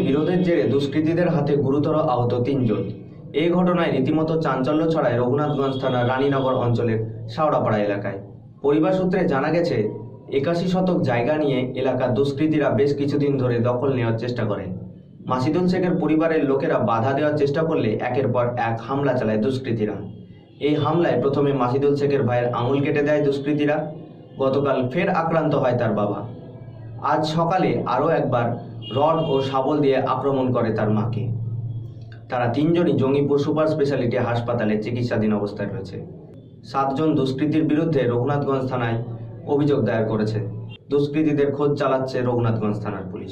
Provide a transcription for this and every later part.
বিরোধের জেরে দুষ্কৃতীদের হাতে গুরুতর আহত ৩ জন। এই ঘটনায় রীতিমতো চাঞ্চল্য ছড়ায় রঘুনাথগঞ্জ থানার রানীনগর অঞ্চলের শাওড়াপাড়া এলাকায়। পরিবার সূত্রে জানা গেছে, ৮১ শতক জায়গা নিয়ে এলাকার দুষ্কৃতীরা বেশ কিছুদিন ধরে দখল নেওয়ার চেষ্টা করে। মাসিদুল শেখের পরিবারের লোকেরা বাধা দেওয়ার চেষ্টা করলে একের পর এক হামলা চালায় দুষ্কৃতীরা। এই হামলায় প্রথমে মাসিদুল শেখের ভাইয়ের আঙুল কেটে দেয় দুষ্কৃতীরা। গতকাল ফের আক্রান্ত হয় তার বাবা। আজ সকালে আরও একবার রড ও শাবল দিয়ে আক্রমণ করে তার মাকে। তারা ৩ জনই জঙ্গিপুর সুপার স্পেশালিটি হাসপাতালে চিকিৎসাধীন অবস্থায় রয়েছে। ৭ জন দুষ্কৃতীর বিরুদ্ধে রঘুনাথগঞ্জ থানায় অভিযোগ দায়ের করেছে। দুষ্কৃতীদের খোঁজ চালাচ্ছে রঘুনাথগঞ্জ থানার পুলিশ।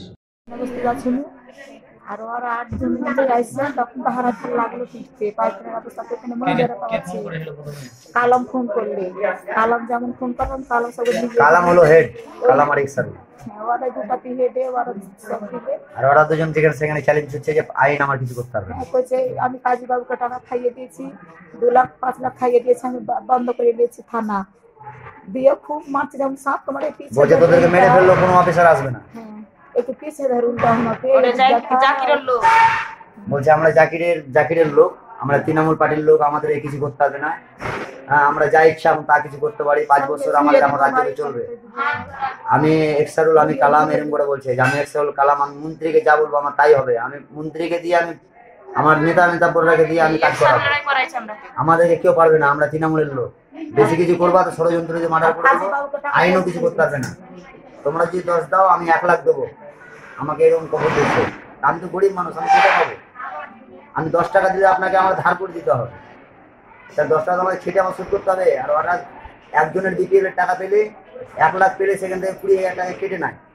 আরো ৮ জন মিলে আইছে, তখন তাহারা লাগলো পিঠতে পাইখানার অবস্থা এখানে মনে পাচ্ছি। কালাম ফোন করলে, কালাম যেমন ফোন করলাম, কালাম সব কালাম হলো হেড, কালাম আর এক্সার। ওরা দুটাতে হেডে, ওরা সব দিবে। আর ওরা দুজন যেখানে চ্যালেঞ্জ হচ্ছে যে আইন আমার কিছু করতে পারবে না। কইছে আমি কাজী বাবুকে টাকা খাইয়ে দিয়েছি, 2 লাখ 5 লাখ খাইয়ে দিয়েছি, আমি বন্ধ করে দিয়েছি থানা দিয়ে। খুব মারছে, যেমন সাপ তোমার পিছে বলছে তোদেরকে মেরে ফেললো, কোনো অফিসার আসবে না। একটু পিছিয়ে ধরুন তো আমাকে। জাকিরের লোক বলছে আমরা জাকিরের লোক, আমরা তৃণমূল পার্টির লোক, আমাদের এই কিছু করতে হবে না। আমরা যা ইচ্ছা তা কিছু করতে পারি, 5 বছর আমাদের আমার রাজ্যে চলবে। আমি এক্সারুল, আমি কালাম এরকম করে বলছে যে আমি এক্সারুল কালাম, আমি মন্ত্রীকে যা বলবো আমার তাই হবে। আমি মন্ত্রীকে দিয়ে, আমি আমার নেতা বড়রাকে দিয়ে আমি কাজ করাবো। আমাদেরকে কেউ পারবে না, আমরা তৃণমূলের লোক। বেশি কিছু করবা তো ষড়যন্ত্র যে মার্ডার করে দেবো, আইনও কিছু করতে পারবে না। তোমরা যদি 10 দাও, আমি 1 লাখ দেবো। আমাকে এরকম খবর দিচ্ছে। আমি তো গরিব মানুষ, আমি কোথায় পাবো? আমি 10 টাকা দিলে আপনাকে আমার ধার করে দিতে হবে। তার 10 টাকা আমাকে খেটে আমার শোধ করতে হবে। আর ওরা একজনের বিপিএল এর টাকা পেলে, 1 লাখ পেলে সেখান থেকে 20,000 টাকা কেটে নেয়।